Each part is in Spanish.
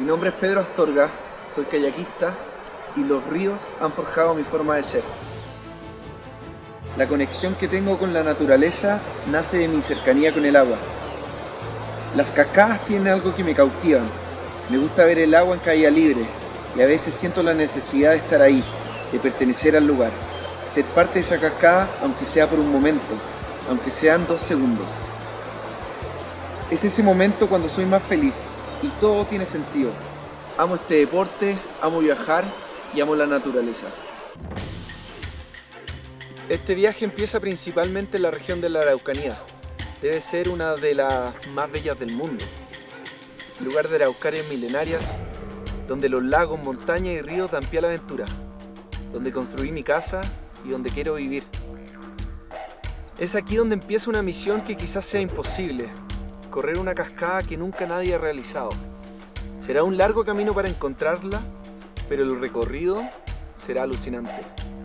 Mi nombre es Pedro Astorga, soy kayakista y los ríos han forjado mi forma de ser. La conexión que tengo con la naturaleza nace de mi cercanía con el agua. Las cascadas tienen algo que me cautivan. Me gusta ver el agua en caída libre y a veces siento la necesidad de estar ahí, de pertenecer al lugar, ser parte de esa cascada aunque sea por un momento, aunque sean 2 segundos. Es ese momento cuando soy más feliz y todo tiene sentido. Amo este deporte, amo viajar y amo la naturaleza. Este viaje empieza principalmente en la región de la Araucanía. Debe ser una de las más bellas del mundo. Lugar de araucarias milenarias, donde los lagos, montañas y ríos dan pie a la aventura. Donde construí mi casa y donde quiero vivir. Es aquí donde empieza una misión que quizás sea imposible. Correr una cascada que nunca nadie ha realizado. Será un largo camino para encontrarla, pero el recorrido será alucinante.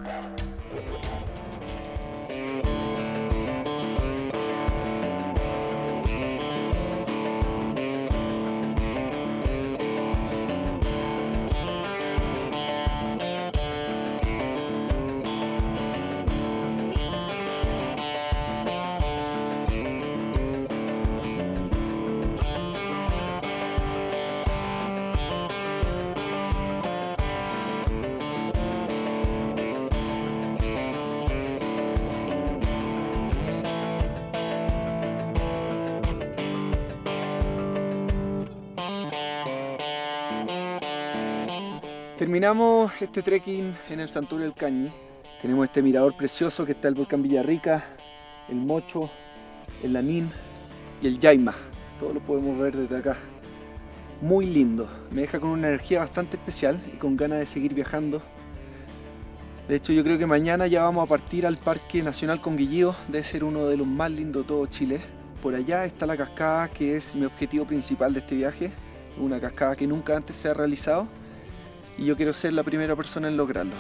Terminamos este trekking en el Santuario del Cañi. Tenemos este mirador precioso que está el volcán Villarrica, el Mocho, el Lanín y el Yaima. Todo lo podemos ver desde acá. Muy lindo. Me deja con una energía bastante especial y con ganas de seguir viajando. De hecho, yo creo que mañana ya vamos a partir al Parque Nacional Conguillío. Debe ser uno de los más lindos de todo Chile. Por allá está la cascada que es mi objetivo principal de este viaje. Una cascada que nunca antes se ha realizado. Y yo quiero ser la primera persona en lograrlo.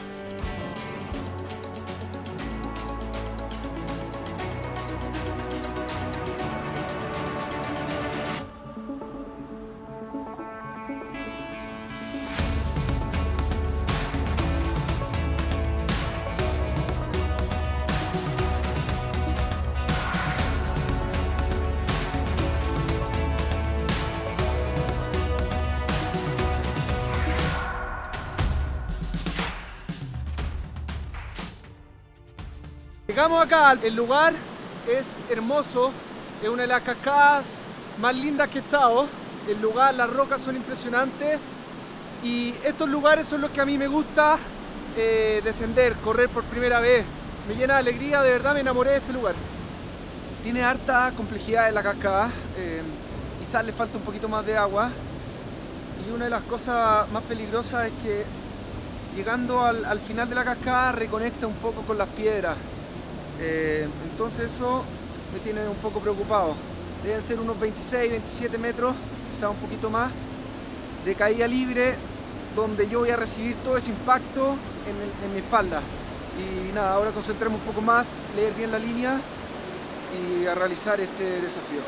Llegamos acá, el lugar es hermoso, es una de las cascadas más lindas que he estado. El lugar, las rocas son impresionantes y estos lugares son los que a mí me gusta descender, correr por primera vez. Me llena de alegría, de verdad me enamoré de este lugar. Tiene harta complejidad en la cascada, quizás le falta un poquito más de agua y una de las cosas más peligrosas es que llegando al final de la cascada reconecta un poco con las piedras. Entonces eso me tiene un poco preocupado. Deben ser unos 26, 27 metros, quizás un poquito más, de caída libre, donde yo voy a recibir todo ese impacto en mi espalda. Y nada, ahora concentrarme un poco más, leer bien la línea y a realizar este desafío.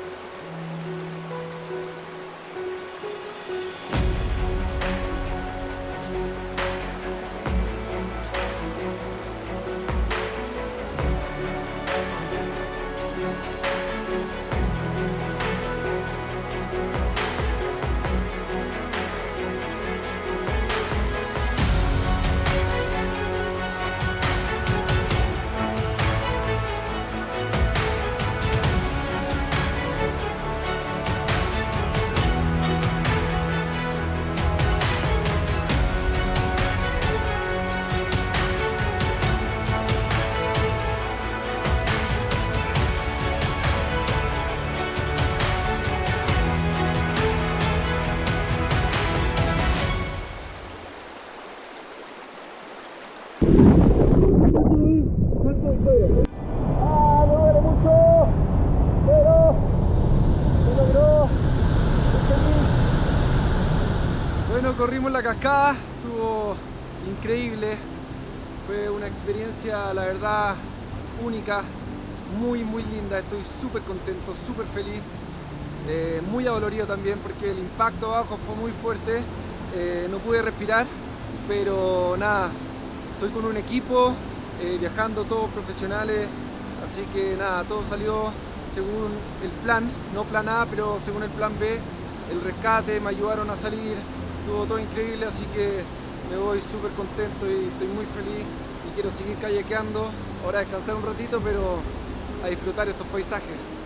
Me duele mucho, pero se logró. Feliz. Bueno, corrimos la cascada, estuvo increíble. Fue una experiencia, la verdad, única, muy linda. Estoy súper contento, súper feliz. muy adolorido también porque el impacto abajo fue muy fuerte, no pude respirar, pero nada, estoy con un equipo, viajando todos profesionales, así que nada, todo salió según el plan, no plan A, pero según el plan B, el rescate, me ayudaron a salir, estuvo todo increíble, así que me voy súper contento y estoy muy feliz y quiero seguir kayakeando, ahora descansar un ratito, pero a disfrutar estos paisajes.